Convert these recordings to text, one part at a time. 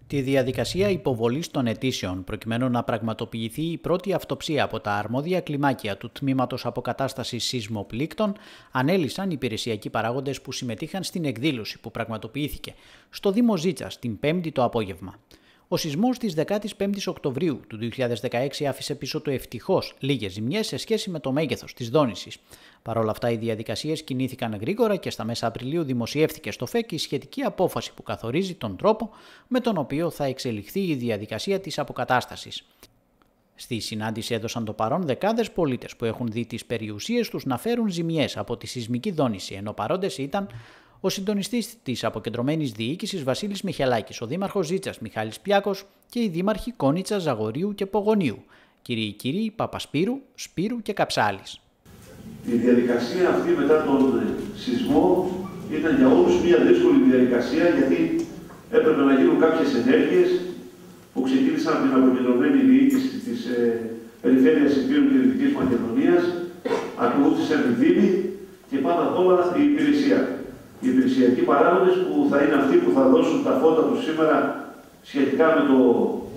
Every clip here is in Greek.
Τη διαδικασία υποβολής των αιτήσεων προκειμένου να πραγματοποιηθεί η πρώτη αυτοψία από τα αρμόδια κλιμάκια του Τμήματος Αποκατάστασης Σεισμοπλήκτων ανέλυσαν οι υπηρεσιακοί παράγοντες που συμμετείχαν στην εκδήλωση που πραγματοποιήθηκε στο Δήμο Ζήτσας την 5η το απόγευμα. Ο σεισμός της 15ης Οκτωβρίου του 2016 άφησε πίσω του ευτυχώς λίγες ζημιές σε σχέση με το μέγεθος της δόνησης. Παρ' όλα αυτά, οι διαδικασίες κινήθηκαν γρήγορα και στα μέσα Απριλίου δημοσιεύθηκε στο ΦΕΚ η σχετική απόφαση που καθορίζει τον τρόπο με τον οποίο θα εξελιχθεί η διαδικασία της αποκατάστασης. Στη συνάντηση έδωσαν το παρόν δεκάδες πολίτες που έχουν δει τις περιουσίες τους να φέρουν ζημιές από τη σεισμική δόνηση, ενώ παρόντες ήταν ο συντονιστής της αποκεντρωμένης διοίκησης Βασίλης Μιχελάκης, ο δήμαρχος Ζήτσας Μιχάλης Πλιάκος και οι δήμαρχοι Κόνιτσα, Ζαγορίου και Πογονίου, κύριοι Παπασπύρου, Σπύρου και Καψάλης. Η διαδικασία αυτή μετά τον σεισμό ήταν για όλους μια δύσκολη διαδικασία, γιατί έπρεπε να γίνουν κάποιες ενέργειες που ξεκίνησαν από την αποκεντρωμένη διοίκηση της Περιφέρειας Υπήρου και Δυτικής Μακεδονίας, ακολούθησαν τη Δήμη και πάνω απ' όλα η υπηρεσία. Οι υπηρεσιακοί παράγοντες που θα είναι αυτοί που θα δώσουν τα φώτα τους σήμερα σχετικά με το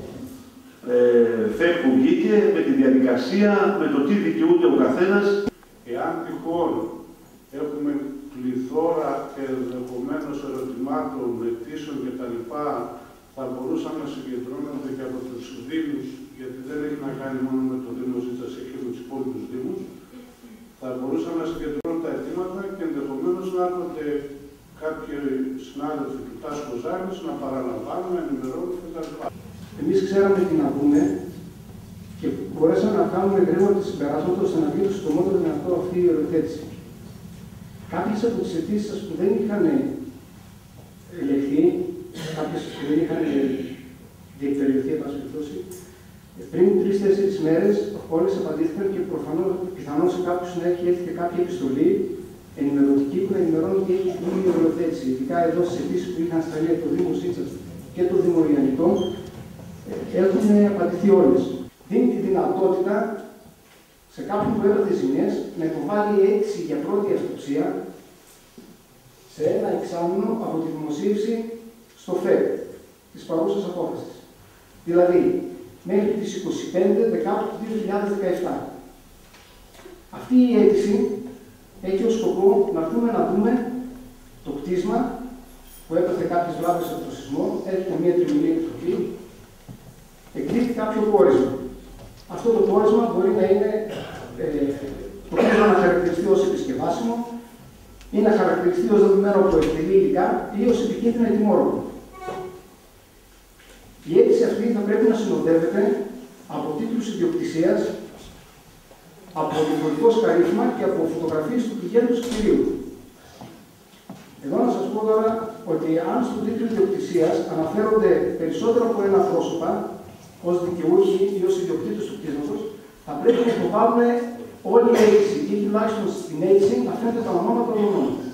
ΦΕΚ που βγήκε, με τη διαδικασία, με το τι δικαιούται ο καθένας. Εάν τυχόν έχουμε πληθώρα ενδεχομένως ερωτημάτων, αιτήσεων κτλ., θα μπορούσαν να συγκεντρώνονται και από τους Δήμους, γιατί δεν έχει να κάνει μόνο με το Δήμο Ζήτσας, έχει και με τους υπόλοιπους Δήμους. Θα μπορούσαν να συγκεντρώνουν τα αιτήματα και ενδεχομένως να έρχονται κάποιοι συνάδελφοι του Τάσκο Ζάνης να παραλαμβάνουν, να ενημερώνουν κτλ. Εμείς ξέραμε τι να πούμε και μπορέσαμε να κάνουμε γρήγορα τα συμπεράσματα ώστε να βγει το συντομότερο δυνατό αυτή η οριοθέτηση. Κάποιες από τις αιτήσεις που δεν είχαν ελεγχθεί, κάποιες που δεν είχαν διεκπεριωθεί, πριν 3-4 μέρες όλες απαντήθηκαν και προφανώς πιθανώς σε κάποιους να έχει έρθει και κάποια επιστολή ενημερωτική που να ενημερώνει ότι έχει γίνει η οριοθέτηση. Ειδικά εδώ στις αιτήσεις που είχαν σταλεί από το Δήμο Ζήτσας και το Δήμο Ιαννητών έχουν απαντηθεί όλες. Δίνει τη δυνατότητα σε κάποιον που έπαθε ζημιές να υποβάλει αίτηση για πρώτη αυτοψία σε ένα εξάμηνο από τη δημοσίευση στο ΦΕΚ της παρούσας απόφασης. Δηλαδή, μέχρι τις 25 Δεκάτου του 2017. Αυτή η αίτηση έχει ως σκοπό να έρθουμε να δούμε το κτίσμα που έπαθε κάποιες βλάβες από το σεισμό, έρχεται μια τριμηνή εκτροπή, εκδίδει κάποιο πόρισμα. Αυτό το πόρισμα μπορεί να είναι το κτίσμα να χαρακτηριστεί ως επισκευάσιμο ή να χαρακτηριστεί ως δεδομένο από εκτελή υλικά ή ως επικίνδυνα ετοιμόρροπο. Η αίτηση αυτή θα πρέπει να συνοδεύεται από τίτλους ιδιοκτησίας, από διαφορετικό σκαρίφημα και από φωτογραφίες του πηγαίνοντος κτηρίου. Εδώ να σας πω τώρα ότι αν στον τίτλο ιδιοκτησίας αναφέρονται περισσότερο από ένα πρόσωπα, ως δικαιούχοι ή ως ιδιοκτήτες του κτίσματος, θα πρέπει να υποβάλουν όλη η αίτηση ή τουλάχιστον στην αίτηση να φαίνεται τα ονόματα των ονόμων.